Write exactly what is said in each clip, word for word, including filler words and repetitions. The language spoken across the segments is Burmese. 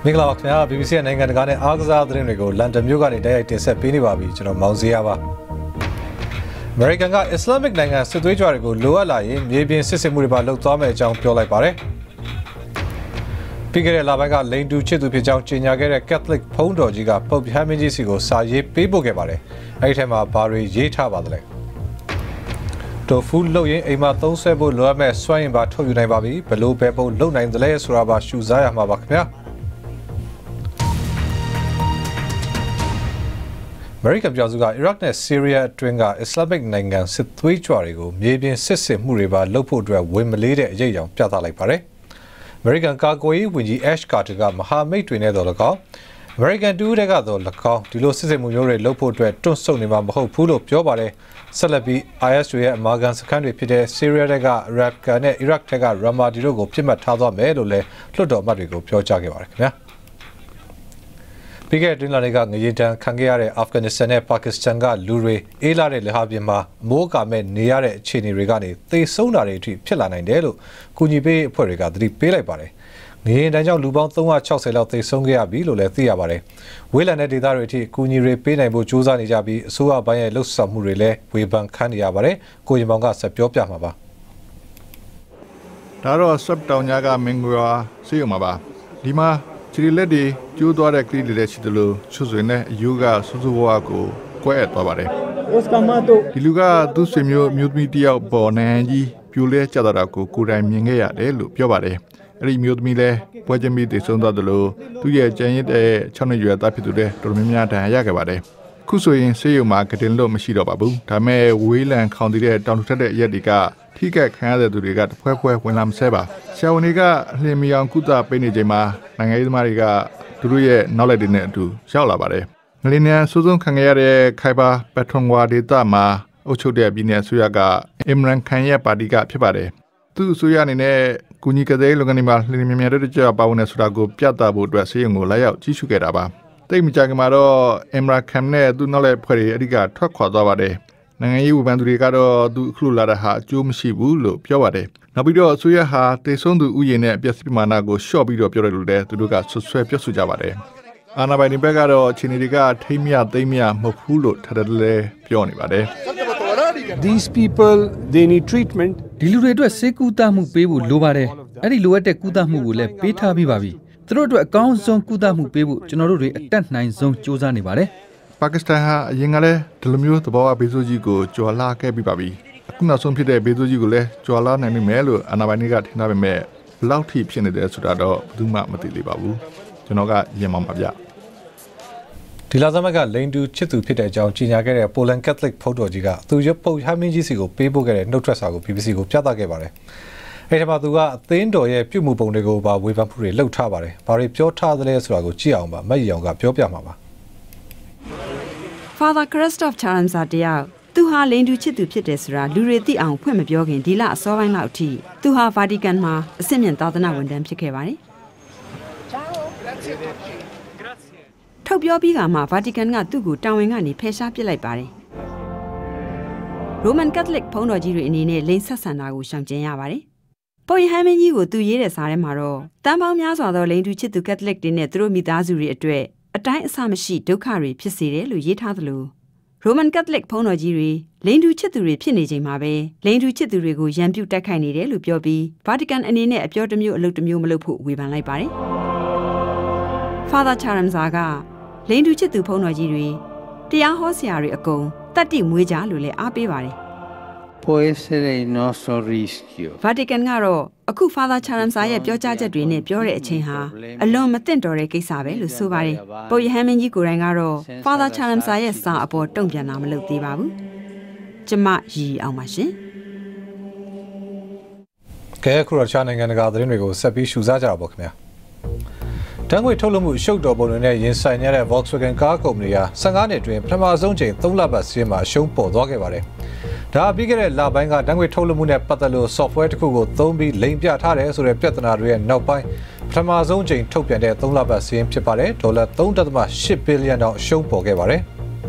မင်္ဂလာပါခင်ဗျာ B B C နိုင်ငံတကာနဲ့အားကစားသတင်းတွေကိုလန်ဒန်မြို့ကနေတိုက်ရိုက်တင်ဆက်ပေးနေပါပြီကျွန်တော်မောင်စရာပါ American က Islamic နိုင်ငံစစ်သွေးကြွတွေကိုလိုအပ်လာရင်မြေပြင်စစ်ဆင်မှုတွေပါလုပ်သွားမယ်အကြောင်းပြောလိုက်ပါတယ်ပြီးခဲ့တဲ့လပိုင်းကလိန်တူချစ်သူဖြစ်ကြောင်းကြေညာခဲ့တဲ့ Catholic ဘုန်းတော်ကြီးက Pope ဟမ်းမင်းကြီးစီကိုစာရေးပေးပို့ခဲ့ပါတယ်အဲ့ဒီထဲမှာဘာတွေရေးထားပါသလဲတိုဖူးလုပ်ရင်အိမ်မှာသုံးဆွဲဖို့လိုအပ်မဲ့စွမ်းရင်ပါထုတ်ယူနိုင်ပါပြီဘယ်လိုပဲပုံလုပ်နိုင်သလဲဆိုတာပါရှုစားရမှာပါခင်ဗျာAmerican ပြည်သူက Iraq နဲ့ Syria အတွင်းက Islamic နိုင်ငံစစ်သွေးကြွတွေကိုမြေပြင်စစ်ဆင်မှုတွေပါလုပ်ဖို့အတွက်ဝင်မလေးတဲ့အရေးအကြောင်းပြသလိုက်ပါတယ်။ American ကာကွယ်ရေးဝန်ကြီး Ash Carter ကမဟာမိတ်တွေနဲ့တော့၎င်း American တူးတဲ့ကတော့၎င်းဒီလိုစစ်ဆင်မှုမျိုးတွေလုပ်ဖို့အတွက်တွန့်ဆုတ်နေမှာမဟုတ်ဘူးလို့ပြောပါတယ်။ဆက်လက်ပြီး I S ရဲ့အမာခံစခန်းတွေဖြစ်တဲ့ Syria က Raqqa နဲ့ Iraq က Ramadi တို့ကိုပြစ်မှတ်ထားသွားမယ်လို့လည်းလွှတ်တော်အမတ်တွေကိုပြောကြားခဲ့ပါတယ်ခင်ဗျာ။ပြီးခဲ့တဲ့တွင်လာတွေကငရေတံခံခဲ့ရတဲ့အာဖဂန်နစ္စတန်နဲ့ပါကစ္စတန်ကလူတွေအေးလာတဲ့လေဟာပြင်မှာမိုးကာမဲ့နေရတဲ့အခြေအနေတွေကနေသေဆုံးတာတွေအထိဖြစ်လာနိုင်တယ်လို့ကုညီပေးအဖွဲ့တွေကသတိပေးလိုက်ပါတယ်။ငရေတံကြောင့်လူပေါင်းသုံးရာခြောက်ဆယ်လောက်သေဆုံးခဲ့ရပြီလို့လည်းသိရပါတယ်။ဝေးလံတဲ့ဒေသတွေအထိကုညီတွေပေးနိုင်ဖို့ကြိုးစားနေကြပြီးအစိုးရပိုင်းရဲ့လှုပ်ဆောင်မှုတွေလည်းဝေဖန်ခံနေရပါတယ်။ကိုရင်မောင်ကဆက်ပြောပြမှာပါ။ဒါတော့စက်တောင်ညာကမင်္ဂလာစီအောင်ပါပါ။ဒီမှာချီလက်ဒီကျိုးသွားတဲ့ကလေးတွေလည်းရှိတယ်လို့ချွတ်ဆွေနဲ့အယူကစူးစူးဝါကိုကွဲအပ်သွားပါတယ်ဒီလူကသူ့ဆွေမျိုးမျိုးသမီးတယောက်ပေါ်နန်းကြီးပြိုလဲကျတာကိုကိုယ်တိုင်မြင်ခဲ့ရတယ်လို့ပြောပါတယ်အဲ့ဒီမျိုးသမီးလည်းပွဲချင်းပြီးတည်ဆုံသွားတယ်လို့သူ့ရဲ့ကြံရစ်တဲ့၆နှစ်ရွယ်သားဖြစ်သူတဲ့တော်တော်များများဒဏ်ရာရခဲ့ပါတယ်ခုဆိုရင်ဆေးရုံမှာကတင်လို့မရှိတော့ပါဘူးဒါပေမဲ့ဝေးလံခေါင်တည်တဲ့တောင်ထက်တဲ့အရက်တွေကထိကက်ခံရတဲ့သူတွေကတဖွဲဖွဲဝင်လာမဆဲပါဆရာဝန်တွေကလင်းမီအောင်ကုသပေးနေချိန်မှာနိုင်ငံရေးသမားတွေကသူတို့ရဲ့နောက်လိုက်တွေနဲ့အတူရောက်လာပါတယ်ငလင်းမြန်စိုးဆုံးခံရတဲ့ခိုင်ပါပက်ထွန်ဝါဒေတာမှာအုပ်ချုပ်တဲ့ပြည်နယ်အစိုးရကအင်မရန်ခန်ရဲ့ပါတီကဖြစ်ပါတယ်သူ့အစိုးရအနေနဲ့ကုညီကတဲ့လုပ်ငန်းတွေမှာလင်းမြန်မြန်တို့ကြောက်ပါဝင်နေဆိုတာကိုပြသဖို့အတွက်ဆေးရုံကိုလာရောက်ကြီးစုခဲ့တာပါတိတ်မကြခင်မှာတော့အင်မရန်ခန်နဲ့သူ့နောက်လိုက်ဖွဲ့တွေအဓိကထွက်ခွာသွားပါတယ်နိုင်ငံရေးဝန်ထမ်းတွေကတော့သူအခုလိုလာတာဟာအကျိုးမရှိဘူးလို့ပြောပါတယ်နောက်ပြီးတော့အစိုးရဟာတေဆုံးသူဥယျာဉ်နဲ့အပျက်စီးပမာဏကိုလျှော့ပြီးတော့ပြောတယ်လို့လည်းသူတို့ကဆွဆွဲပြောဆိုကြပါတယ်အာဏာပိုင်တွေဘက်ကတော့အခြေအနေတွေကထိမ့်မြသိမ့်မြမဟုတ်ဘူးလို့ထပ်တယ်လည်းပြောနေပါတယ် These people they need treatment ဒီလူတွေအတွက်ဆေးကုသမှုပေးဖို့လိုပါတယ်အဲ့ဒီလိုအပ်တဲ့ကုသမှုကိုလည်းပေးထားပြီးပါပြီသူတို့အတွက်အကောင်းဆုံးကုသမှုပေးဖို့ကျွန်တော်တို့တွေအတက်နိုင်ဆုံးစူးစမ်းနေပါတယ်ပါကစ္စတန်ဟာအရင်ကလည်းဒီလိုမျိုးသဘောအဘေးဆိုးကြီးကိုကြွာလာခဲ့ပြီးပါပြီအခုနောက်ဆုံးဖြစ်တဲ့ဘေးဆိုးကြီးကိုလည်းကြွာလာနိုင်နိုင်မယ်လို့အာဏာပိုင်တွေကထင်ထားပေမဲ့ဘယ်လောက်ထိဖြစ်နေတယ်ဆိုတာတော့ဘယ်သူမှမသိသေးပါဘူးကျွန်တော်ကရင်မောင်ပါဗျဒီလာသမက်ကလိန်တူချစ်သူဖြစ်တဲ့အကြောင်းကြေညာခဲ့တဲ့ Poland Catholic ဘုန်းတော်ကြီးကသူရုပ်ပုတ်ဟမ်းမင်းကြီးစီကိုပေးပို့ခဲ့တဲ့နှုတ်ထွက်စာကို B B C ကိုပြသခဲ့ပါတယ်အဲ့ဒီမှာသူကအသင်းတော်ရဲ့ပြုမှုပုံတွေကိုပါဝေဖန်မှုတွေလုပ်ထားပါတယ်ဘာတွေပြောထားသလဲဆိုတာကိုကြည့်အောင်ပါမတ်ရီအောင်ကပြောပြမှာပါ Father Christoph Charamsa တယောက်သူဟာလိန်တူချစ်သူဖြစ်တယ်ဆိုတာလူတွေသိအောင်ဖွင့်မပြောခင်ဒီလအစောပိုင်းလောက်အထိသူဟာ Vatican မှာအဆင့်မြင့်သာသနာဝန်ထမ်းဖြစ်ခဲ့ပါတယ်။ထုတ်ပြောပြီးကမှ Vatican ကသူ့ကိုတာဝန်ကနေဖယ်ရှားပစ်လိုက်ပါတယ်။ Roman Catholic ဘုန်းတော်ကြီးတွေအနေနဲ့လိန်ဆက်ဆံတာကိုရှောင်ကျဉ်ရပါတယ်။ပုပ်ရဟန်းမင်းကြီးကိုသူရေးတဲ့စာထဲမှာတော့တန်ပေါင်းများစွာသောလိန်တူချစ်သူ Catholic တွေနဲ့သူတို့မိသားစုတွေအတွက်အတိုင်းအဆမရှိဒုက္ခတွေဖြစ်စေတယ်လို့ရေးထားသလို Roman Catholic ဘုန်းတော်ကြီးတွေလိန်တူချစ်သူတွေဖြစ်နေချိန်မှာပဲလိန်တူချစ်သူတွေကိုရန်ပြုတ်တိုက်ခိုက်နေတယ်လို့ပြောပြီး Vatican အနေနဲ့အပြောတစ်မျိုးအလုပ်တစ်မျိုးမလုပ်ဖို့ဝေဖန်လိုက်ပါတယ်။ Father Charamsa ကလိန်တူချစ်သူဘုန်းတော်ကြီးတွေတရားဟောဆရာတွေအကုန်တတ်တိမွေးကြလို့လည်းအားပေးပါတယ် Può essere il nostro rischio. Vatican ကတော့အခု Father Charamsa ရဲ့ပြောကြားချက်တွေနဲ့ပြောတဲ့အချိန်ဟာအလွန်မသင့်တော်တဲ့ကိစ္စပဲလို့ဆိုပါတယ်။ပုပ်ရဟန်းမင်းကြီးကိုယ်တိုင်ကတော့ Father Charamsa ရဲ့စာအပေါ်တုံ့ပြန်တာမလုပ်သေးပါဘူး။ကျမရည်အောင်ပါရှင်။ကဲခုတော့ချာနိုင်ငံတကာသတင်းတွေကိုဆက်ပြီးရှုစားကြတာပေါ့ခင်ဗျာ။တန်းငွေထုတ်လုပ်မှုရှုပ်တော်ပုံတွေနဲ့ရင်ဆိုင်ရတဲ့ Volkswagen ကားကုမ္ပဏီဟာဆယ်ငါးနှစ်အတွင်းပထမဆုံးချိန်သုံးလပတ်စီးမှာအရှုံးပေါ်သွားခဲ့ပါတယ်။ဒါပြီးခဲ့တဲ့လပိုင်းကတန်းငွေထုတ်လုပ်မှုနဲ့ပတ်သက်လို့ software တစ်ခုကိုသုံးပြီးလိမ်ပြထားတယ်ဆိုတဲ့ပြဿနာတွေရဲ့နောက်ပိုင်းပထမဆုံးချိန်ထုတ်ပြန်တဲ့သုံးလပတ်စီးရင်ဖြစ်ပါတယ်ဒေါ်လာ သုံးဒသမ ရှစ်ဘီလီယံတောင်အရှုံးပေါ်ခဲ့ပါတယ်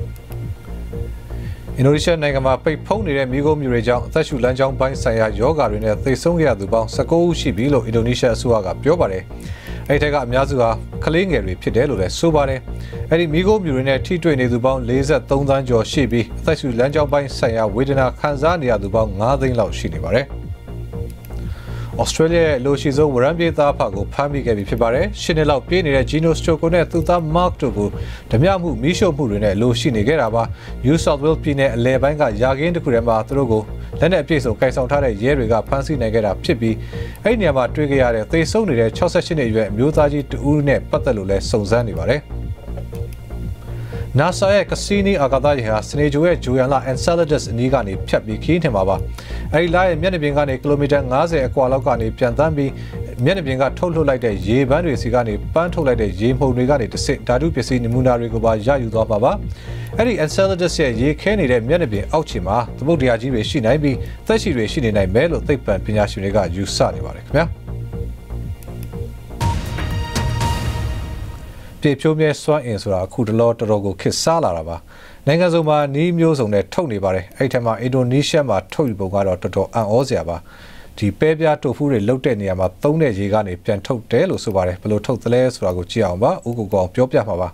အင်ဒိုနီးရှားနိုင်ငံမှာပိတ်ဖုံးနေတဲ့မိခိုးမြူတွေကြောင့်အသက်ရှူလမ်းကြောင်းပိုင်းဆိုင်ရာယောဂါတွေနဲ့သေဆုံးခဲ့ရသူပေါင်း ၁၉ ဦးရှိပြီလို့အင်ဒိုနီးရှားအစိုးရကပြောပါတယ်အဲ့ထက်ကအများစုဟာကလေးငယ်တွေဖြစ်တယ်လို့လည်းဆိုပါတယ်အဲ့ဒီမိခိုးမြူတွေနဲ့ထိတွေ့နေသူပေါင်း၄၃သန်းကျော်ရှိပြီးအသက်ရှူလမ်းကြောင်းပိုင်းဆိုင်ရာဝေဒနာခံစားနေရသူပေါင်း၅သိန်းလောက်ရှိနေပါတယ်ဩစတြေးလျရဲ့လိုရှိဆုံးဝရမ်းပြေးသားဖကိုဖမ်းမိခဲ့ပြီဖြစ်ပါတယ်။ရှင်းနေလောက်ပြေးနေတဲ့ Gino Stocco နဲ့သူသား Mark တို့ကိုဓမြမှုမီးရှို့မှုတွေနဲ့လိုရှိနေခဲ့တာပါ။ New South Wales ပြည်နယ်အလဲပိုင်းကယာကင်းတစ်ခုထဲမှာသူတို့ကိုလက်နက်အပြည့်စုံကိုင်ဆောင်ထားတဲ့ရဲတွေကဖမ်းဆီးနိုင်ခဲ့တာဖြစ်ပြီးအဲ့ဒီနေရာမှာတွေ့ခဲ့ရတဲ့သေဆုံးနေတဲ့၆၈နှစ်အရွယ်အမျိုးသားကြီးတဦးနဲ့ပတ်သက်လို့လည်းစုံစမ်းနေပါတယ်။ NASA ရဲ့ Cassini အာကာသယာဉ်ဟာစနေဂျိုရဲ့ဂျိုယန်လာ Enceladus အနီးကနေဖြတ်ပြီးခီးထင်ပါပါ။အဲဒီလာရဲ့မျက်နှာပြင်ကနေကီလိုမီတာ၅၀အကွာလောက်ကနေပြန်တန်းပြီးမျက်နှာပြင်ကထုတ်လွှတ်လိုက်တဲ့ရေပန်းတွေစီကနေပန်းထုတ်လိုက်တဲ့ရေမှုန်တွေကနေတဆင့်ဓာတုပစ္စည်းနမူနာတွေကိုပါရယူသွားပါပါ။အဲဒီ Enceladus ရဲ့ရေခဲနေတဲ့မျက်နှာပြင်အောက်ခြေမှာသမုဒ္ဒရာကြီးတွေရှိနိုင်ပြီးသက်ရှိတွေရှိနေနိုင်မယ်လို့သိပ္ပံပညာရှင်တွေကယူဆနေပါတယ်ခင်ဗျာ။ပြေဖြိုးမြဲစွမ်းအင်ဆိုတာအခုတလောတော်တော်ကိုခစ်စားလာတာပါနိုင်ငံစုံမှာနီးမျိုးစုံနဲ့ထုတ်နေပါတယ်အဲ့ထက်မှာအင်ဒိုနီးရှားမှာထုတ်ယူပုံကတော့တော်တော်အံ့ဩစရာပါဒီပဲပြားတိုဖူးတွေလုတ်တဲ့နေရာမှာသုံးတဲ့ရေကနေပြန်ထုတ်တယ်လို့ဆိုပါတယ်ဘယ်လိုထုတ်သလဲဆိုတာကိုကြည့်အောင်ပါဥက္ကုကောင်ပြောပြမှာပါ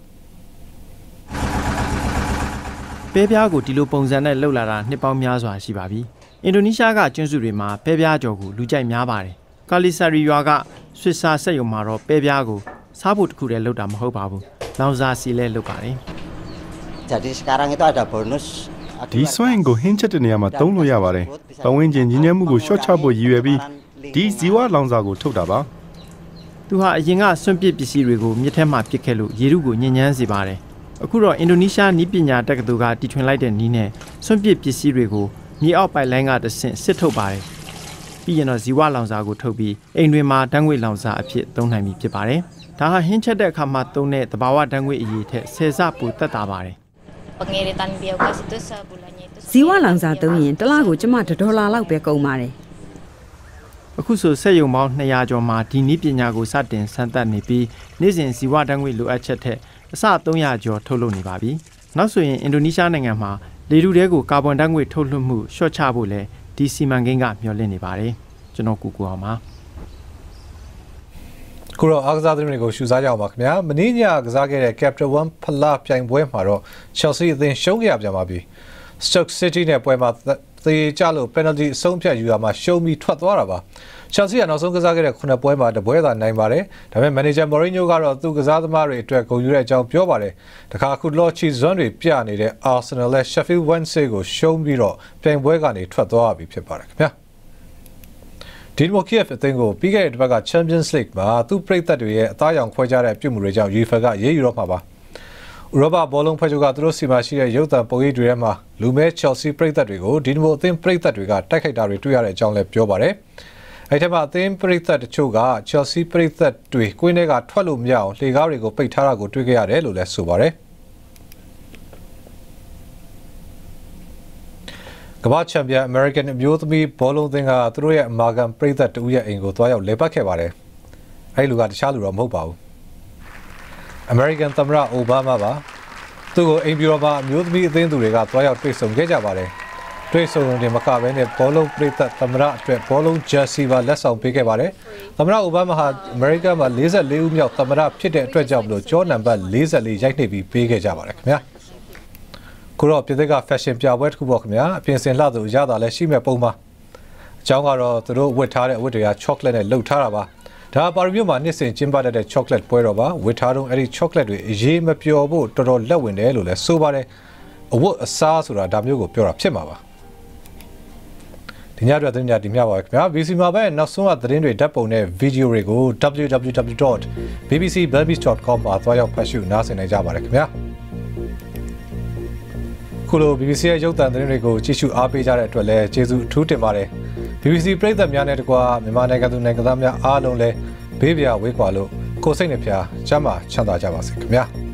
ပဲပြားကိုဒီလိုပုံစံနဲ့လှုပ်လာတာနှစ်ပေါင်းများစွာရှိပါပြီအင်ဒိုနီးရှားကကျွန်းစုတွေမှာပဲပြားကြော်ကိုလူကြိုက်များပါတယ်ကာလီဆာရီရွာကဆွစ်ဆာစက်ရုံမှာတော့ပဲပြားကိုစားဖို့တခုတည်းလုပ်တာမဟုတ်ပါဘူးလောင်စာစီလဲလုပ်ပါတယ် Jadi sekarang itu ada bonus ဒီစွမ်းအင်ကိုဟင်းချက်တဲ့နေရာမှာသုံးလို့ရပါတယ်။ပတ်ဝန်းကျင်ညီညွတ်မှုကိုရှော့ချဖို့ရည်ရွယ်ပြီးဒီဇီဝလောင်စာကိုထုတ်တာပါ။သူဟာအရင်ကစွန့်ပစ်ပစ္စည်းတွေကိုမြစ်ထဲမှာပစ်ခဲ့လို့ရေထုကိုညှဉ်းညမ်းစေပါတယ်။အခုတော့အင်ဒိုနီးရှားနည်းပညာတက္ကသိုလ်ကတီထွင်လိုက်တဲ့နည်းနဲ့စွန့်ပစ်ပစ္စည်းတွေကိုမြေအောက်ပိုက်လိုင်းကတဆင့်စစ်ထုတ်ပါတယ်။ပြီးရင်တော့ဇီဝလောင်စာကိုထုတ်ပြီးအိမ်တွေမှာဓာတ်ငွေ့လောင်စာအဖြစ်သုံးနိုင်ပြီဖြစ်ပါတယ်။ဒါဟာဟင်းချက်တဲ့အခါမှာသုံးတဲ့သဘာဝဓာတ်ငွေ့အရည်ထက်ဆယ်ဆပိုသက်သာပါတယ် Pengiritan biogas itu sebulannya itu ဇီဝလောင်စာသုံးရင်တစ်လကိုကျမဒေါ်လာလောက်ပဲကုန်ပါတယ်အခုဆိုစက်ရုံပေါင်း၂၀၀ကျော်မှာဒီနည်းပညာကိုစတင်စမ်းသပ်နေပြီးနေ့စဉ်ဇီဝဓာတ်ငွေ့လိုအပ်ချက်ထက်အဆ၃၀၀ကျော်ထုတ်လုပ်နေပါပြီနောက်ဆိုရင်အင်ဒိုနီးရှားနိုင်ငံမှာလေထုထဲကိုကာဗွန်ဓာတ်ငွေ့ထုတ်လွှတ်မှုလျှော့ချဖို့လဲဒီစီမံကိန်းကမျှော်လင့်နေပါတယ်ကျွန်တော်ကူကူအောင်ပါခုတော့အားကစားသတင်းတွေကိုရှုစားကြအောင်ပါခင်ဗျာမင်းညကစားခဲ့တဲ့ Capital One ဖလားပြိုင်ပွဲမှာတော့ Chelsea အသင်းရှုံးခဲ့ရပြန်ပါပြီ Stoke City နဲ့ပွဲမှာသေချလို့ penalty အဆုံးဖြတ်ယူရမှာရှုံးပြီးထွက်သွားတာပါ Chelsea ကနောက်ဆုံးကစားခဲ့တဲ့ခုနှစ်ပွဲမှာတပွဲသာနိုင်ပါတယ်ဒါပေမဲ့ manager Mourinho ကတော့သူ့ကစားသမားတွေအတွက်ဂုဏ်ယူတဲ့အကြောင်းပြောပါတယ်တခါအခုလော်ချီဇွန်တွေပြနေတဲ့ Arsenal နဲ့ Sheffield Wednesday ကိုရှုံးပြီးတော့ပြိုင်ပွဲကနေထွက်သွားပြီဖြစ်ပါတယ်ခင်ဗျာဒီမိုကီယက်အသင်းကိုပြီးခဲ့တဲ့တစ်ပတ်က Champions League မှာသူ့ပရိသတ်တွေရဲ့အသားရောင်ခွဲခြားတဲ့ပြုမှုတွေကြောင့် UEFA ကရေးယူတော့မှာပါဥရောပဘောလုံးဖွဲ့ချုပ်ကသူတို့စီမှာရှိတဲ့ရုပ်သံပုံရိပ်တွေထဲမှာလူမဲ Chelsea ပရိသတ်တွေကိုဒီမိုအသင်းပရိသတ်တွေကတိုက်ခိုက်တာတွေတွေ့ရတဲ့အကြောင်းလည်းပြောပါတယ်အဲ့ထက်မှအသင်းပရိသတ်တချို့က Chelsea ပရိသတ်တွေကိုင်းထဲကထွက်လို့မရအောင်လှေကားတွေကိုပိတ်ထားတာကိုတွေ့ခဲ့ရတယ်လို့လည်းဆိုပါတယ်ကမ္ဘာချန်ပီယံ American အမျိုးသမီးဘောလုံးအသင်းကသူတို့ရဲ့အမာခံပရိသတ်တဦးရဲ့အိမ်ကိုသွားရောက်လဲပတ်ခဲ့ပါတယ်။အဲဒီလူကတခြားလူတော့မဟုတ်ပါဘူး။ American သမ္မတအိုဘားမားပါသူ့ကိုအိမ်ပြည်တော်မှာအမျိုးသမီးအသင်းသူတွေကသွားရောက်တွေ့ဆုံခဲ့ကြပါတယ်။တွေ့ဆုံတဲ့မကဘဲနဲ့ဘောလုံးပရိသတ်သမ္မတအတွက်ဘောလုံးဂျာစီပါလက်ဆောင်ပေးခဲ့ပါတယ်။သမ္မတအိုဘားမားဟာ American မှာ၄၄ဦးမြောက်သမ္မတဖြစ်တဲ့အတွက်ကြောင့်မလို့ကျော်နံပါတ်၄၄ရိုက်နှိပ်ပြီးပေးခဲ့ကြပါတယ်ခင်ဗျာ။ခုတော့ပြည်သစ်က fashion ပြပွဲတစ်ခုပေါ့ခင်ဗျာအပြင်ဆင်လှသူရတာလည်းရှိမဲ့ပုံပါအကြောင်းကတော့သူတို့ဝတ်ထားတဲ့အဝတ်တွေက chocolate နဲ့လှုပ်ထားတာပါဒါပါရီမြို့မှာနှစ်စဉ်ကျင်းပတတ်တဲ့ chocolate ပွဲတော်ပါဝတ်ထားတော့အဲ့ဒီ chocolate တွေအရေးမပျော်ဖို့တော်တော်လက်ဝင်တယ်လို့လည်းဆိုပါတယ်အဝတ်အစားဆိုတာဒါမျိုးကိုပြောတာဖြစ်မှာပါဒီညအတွက်သတင်းညဒီမျှပါပဲခင်ဗျာ B B C မှာပဲနောက်ဆုံးသတင်းတွေဓာတ်ပုံနဲ့ဗီဒီယိုတွေကို w w w dot b b c belgium dot com မှာသွားရောက်ဖတ်ရှုနားဆင်နိုင်ကြပါတယ်ခင်ဗျာခုလို B B C ရဲ့ရုပ်သံသတင်းတွေကိုကြည့်ရှုအားပေးကြတဲ့အတွက်လည်းကျေးဇူးအထူးတင်ပါတယ် B B C ပရိသတ်များနဲ့တကွာမြန်မာနိုင်ငံသူနိုင်ငံသားများအားလုံးလည်းဘေးပြဝေးကွာလို့ကိုယ်စိတ်နှဖျားကျမ်းမာချမ်းသာကြပါစေခင်ဗျာ